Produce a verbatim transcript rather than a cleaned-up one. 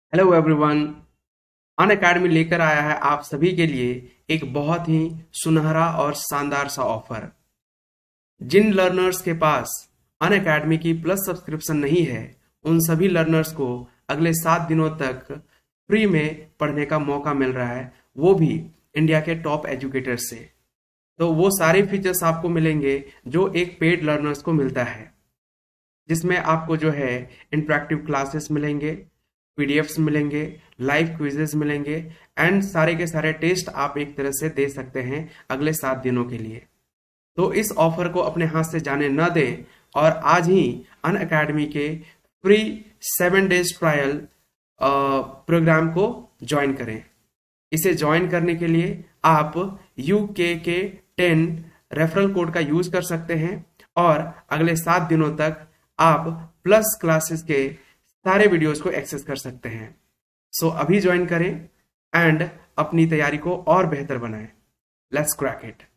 Hello everyone. अन academy लेकर आया है आप सभी के लिए एक बहुत ही सुनहरा और शानदार सा ऑफर। जिन लर्नर्स के पास अन अकेडमी की प्लस सब्सक्रिप्शन नहीं है, उन सभी लर्नर्स को अगले सात दिनों तक फ्री में पढ़ने का मौका मिल रहा है, वो भी इंडिया के टॉप एजुकेटर से। तो वो सारे फीचर्स आपको मिलेंगे जो एक पेड लर्नर्स को मिलता है, जिसमें आपको जो है इंटरेक्टिव क्लासेस मिलेंगे, पीडीएफ्स मिलेंगे, लाइव क्विजेस मिलेंगे एंड सारे के सारे टेस्ट आप एक तरह से दे सकते हैं अगले सात दिनों के लिए। तो इस ऑफर को अपने हाथ से जाने न दें और आज ही अन अकेडमी के free seven days trial program को ज्वाइन करें। इसे ज्वाइन करने के लिए आप U K K ten referral code का यूज कर सकते हैं और अगले सात दिनों तक आप प्लस क्लासेस के सारे वीडियोस को एक्सेस कर सकते हैं। सो so, अभी ज्वाइन करें एंड अपनी तैयारी को और बेहतर बनाएं। Let's crack it.